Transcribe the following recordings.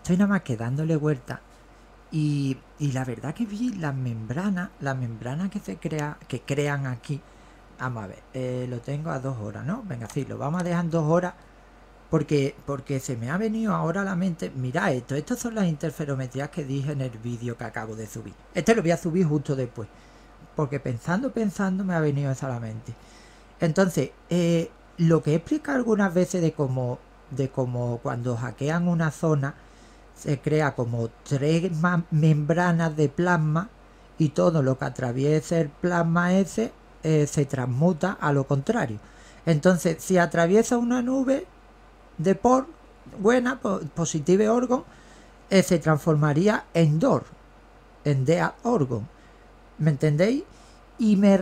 estoy nada más que dándole vuelta. Y la verdad que vi las membranas que que crean aquí. Vamos a ver, lo tengo a 2 horas, ¿no? Venga, sí, lo vamos a dejar en 2 horas. Porque se me ha venido ahora a la mente. Mira esto, estas son las interferometrías que dije en el vídeo que acabo de subir. Este lo voy a subir justo después. Porque pensando me ha venido eso a la mente. Entonces, lo que he explicado algunas veces de cómo cuando hackean una zona se crea como 3 membranas de plasma y todo lo que atraviese el plasma ese se transmuta a lo contrario. Entonces, si atraviesa una nube de por buena, positive orgon, se transformaría en DOR, en Dead Orgon. ¿Me entendéis? Y me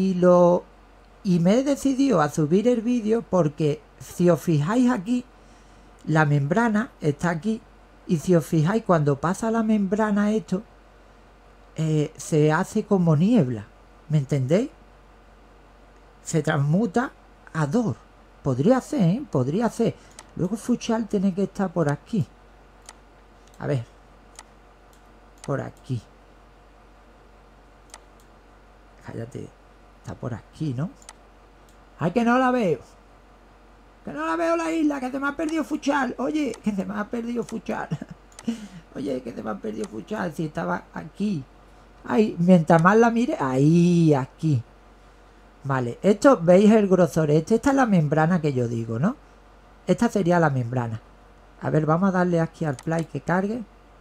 he decidido a subir el vídeo porque si os fijáis aquí, la membrana está aquí. Y si os fijáis, cuando pasa la membrana esto, se hace como niebla. ¿Me entendéis? Se transmuta a DOR. Podría ser, ¿eh? Podría ser. Luego Fuchal tiene que estar por aquí. A ver. Por aquí. Cállate. Está por aquí, ¿no? ¡Ay, que no la veo! ¡Que no la veo la isla! ¡Que se me ha perdido Fuchal! Oye, que se me ha perdido Fuchal. Oye, que se me ha perdido Fuchal. Si estaba aquí. Ay, mientras más la mire. Ahí, aquí. Vale, esto, ¿veis el grosor? Esta es la membrana que yo digo, ¿no? Esta sería la membrana. A ver, vamos a darle aquí al play que cargue.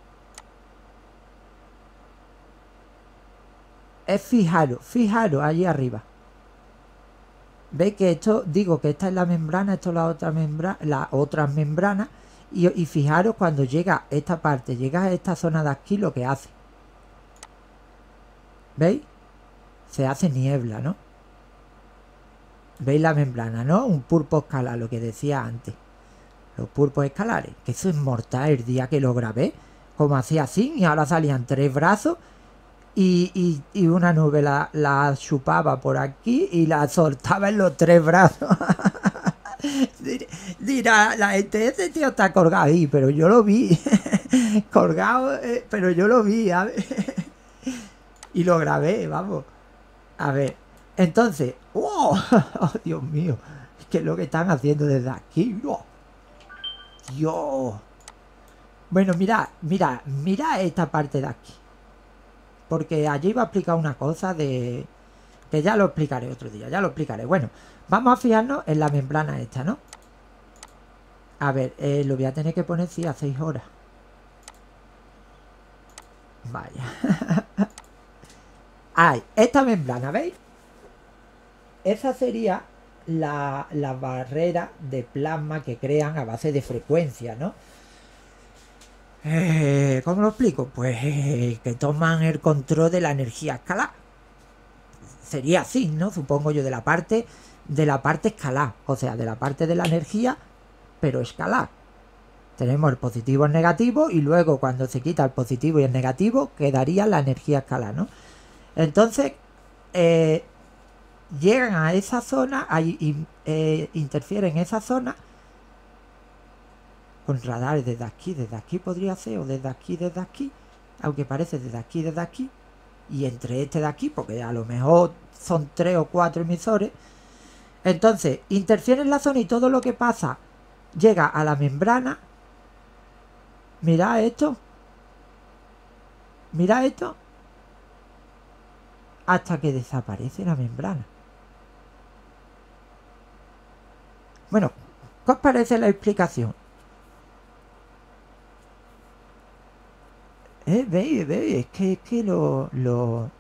Es fijaros allí arriba. ¿Veis que esto, digo que esta es la membrana, esto es la otra membrana, y fijaros cuando llega a esta parte, llega a esta zona de aquí, lo que hace. ¿Veis? Se hace niebla, ¿no? ¿Veis la membrana, no? Un pulpo escalar, lo que decía antes. Los pulpos escalares, que eso es mortal el día que lo grabé, como hacía así, y ahora salían 3 brazos y una nube la chupaba por aquí y la soltaba en los 3 brazos. Dirá la gente, ese tío está colgado ahí, pero yo lo vi. Colgado, pero yo lo vi, a ver. Y lo grabé, vamos. A ver, entonces, ¡wow! Oh, Dios mío, ¿qué es lo que están haciendo desde aquí? ¡Oh! Dios. Bueno, mira esta parte de aquí. Porque allí iba a explicar una cosa de... que ya lo explicaré otro día, ya lo explicaré. Bueno, vamos a fijarnos en la membrana esta, ¿no? A ver, lo voy a tener que poner, sí, a 6 horas. Vaya. Ay, esta membrana, ¿veis? Esa sería la barrera de plasma que crean a base de frecuencia, ¿no? ¿Cómo lo explico? Pues que toman el control de la energía escalar. Sería así, ¿no? Supongo yo, de la parte escalar, o sea, de la parte de la energía, pero escalar. Tenemos el positivo y el negativo, y luego cuando se quita el positivo y el negativo, quedaría la energía escalar, ¿no? Entonces, llegan a esa zona, interfieren en esa zona con radares desde aquí podría ser, o desde aquí, aunque parece desde aquí, y entre este de aquí, porque a lo mejor son 3 o 4 emisores. Entonces, interfiere en la zona y todo lo que pasa llega a la membrana. Mirad esto. Mirad esto. Hasta que desaparece la membrana. Bueno, ¿qué os parece la explicación? ¿Veis? Es que